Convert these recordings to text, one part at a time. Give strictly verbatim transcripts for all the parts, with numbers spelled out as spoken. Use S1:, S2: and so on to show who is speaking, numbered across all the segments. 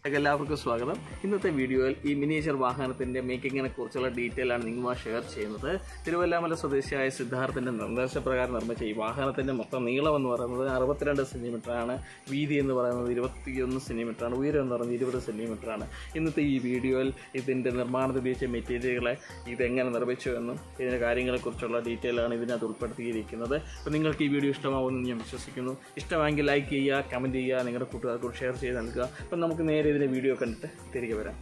S1: എല്ലാവർക്കും സ്വാഗതം. ഇന്നത്തെ വീഡിയോയിൽ ഈ മിനിയേച്ചർ വാഹനത്തിന്റെ മേക്കിങ്ങിനെ കുറിച്ചുള്ള ഡീറ്റെയിൽ ആണ് നിങ്ങളുമായി ഷെയർ ചെയ്യുന്നത്. തിരുവല്ലാമല സ്വദേശിയായ സിദ്ധാർത്ഥിന്റെ നിർദ്ദേശപ്രകാരം നിർമ്മിച്ച ഈ വാഹനത്തിന്റെ മൊത്തം നീളം എന്ന് പറയുന്നത് അറുപത്തിരണ്ട് സെന്റിമീറ്റർ ആണ്. വീതി എന്ന് പറയുന്നത് ഇരുപത്തിയൊന്ന് സെന്റിമീറ്റർ ആണ്. ഉയരം എന്ന് പറയുന്നത് ഇരുപത് സെന്റിമീറ്റർ ആണ്. ഇന്നത്തെ ഈ വീഡിയോയിൽ ഇതിന്റെ നിർമ്മാണത്തിൽ ഉപയോഗിച്ച മെറ്റീരിയലുകളെ ഇതെങ്ങനെ നിർമ്മിച്ചു എന്നും ഇതിന്റെ കാര്യങ്ങളെക്കുറിച്ചുള്ള ഡീറ്റെയിൽ ആണ് ഇതിനകത്ത് ഉൾപ്പെടുത്തിയിരിക്കുന്നത്. അപ്പോൾ നിങ്ങൾക്ക് ഈ വീഡിയോ ഇഷ്ടമാവുമെന്ന് ഞാൻ വിശ്വസിക്കുന്നു. ഇഷ്ടമായെങ്കിൽ ലൈക്ക് ചെയ്യുക, കമൻറ്റ് ചെയ്യുക, നിങ്ങളുടെ കൂട്ടുകാർക്ക് ഷെയർ ചെയ്ത് നൽകുക. അപ്പം നമുക്ക് നേരെ ഇതിന്റെ വീഡിയോ കണ്ടിട്ട് തിരികെ വരാം.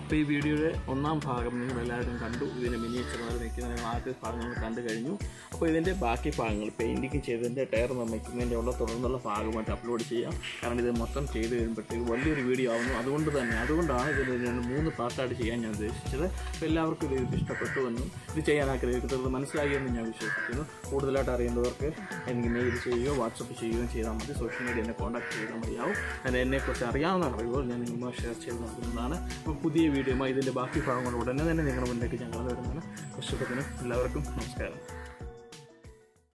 S1: അപ്പോൾ ഈ വീഡിയോയുടെ ഒന്നാം ഭാഗം നിങ്ങളെല്ലാവരും കണ്ടു. ഇതിൻ്റെ മിനിയേച്ചർ നിർമ്മിക്കുന്ന ആദ്യ ഭാഗങ്ങൾ കണ്ടു കഴിഞ്ഞു. അപ്പോൾ ഇതിൻ്റെ ബാക്കി ഭാഗങ്ങൾ പെയിൻറ്റിങ് ചെയ്തതിൻ്റെ ടയർ നിർമ്മിക്കുന്നതിൻ്റെ ഉള്ള തുടർന്നുള്ള ഭാഗമായിട്ട് അപ്ലോഡ് ചെയ്യാം. കാരണം ഇത് മൊത്തം ചെയ്ത് കഴിയുമ്പോഴത്തേക്ക് വലിയൊരു വീഡിയോ ആവുന്നു. അതുകൊണ്ട് തന്നെ അതുകൊണ്ടാണ് ഇതിൽ ഞാൻ മൂന്ന് പാർട്ടായിട്ട് ചെയ്യാൻ ഞാൻ ഉദ്ദേശിച്ചത്. അപ്പോൾ എല്ലാവർക്കും ഇത് ഇഷ്ടപ്പെട്ടുവെന്നും ഇത് ചെയ്യാൻ ആഗ്രഹിക്കുന്നത് മനസ്സിലാക്കിയെന്ന് ഞാൻ വിശ്വസിക്കുന്നു. കൂടുതലായിട്ട് അറിയുന്നവർക്ക് എനിക്ക് മെയിൽ ചെയ്യുകയോ വാട്സപ്പ് ചെയ്യുകയോ ചെയ്താൽ മതി. സോഷ്യൽ മീഡിയ എന്നെ കോൺടാക്ട് ചെയ്താൽ മതിയാവും. ഞാൻ എന്നെക്കുറിച്ച് അറിയാവുന്ന അറിവുകൾ ഞാൻ നിങ്ങളുമായി ഷെയർ ചെയ്ത് നൽകുന്നതാണ്. അപ്പോൾ പുതിയ വീഡിയോയുമായി ഇതിൻ്റെ ബാക്കി ഭാഗങ്ങൾ ഉടനെ തന്നെ നിങ്ങളുടെ മുന്നിലേക്ക് ഞങ്ങൾ വരുന്നതാണ്. ഇഷ്ടത്തിന് എല്ലാവർക്കും നമസ്കാരം.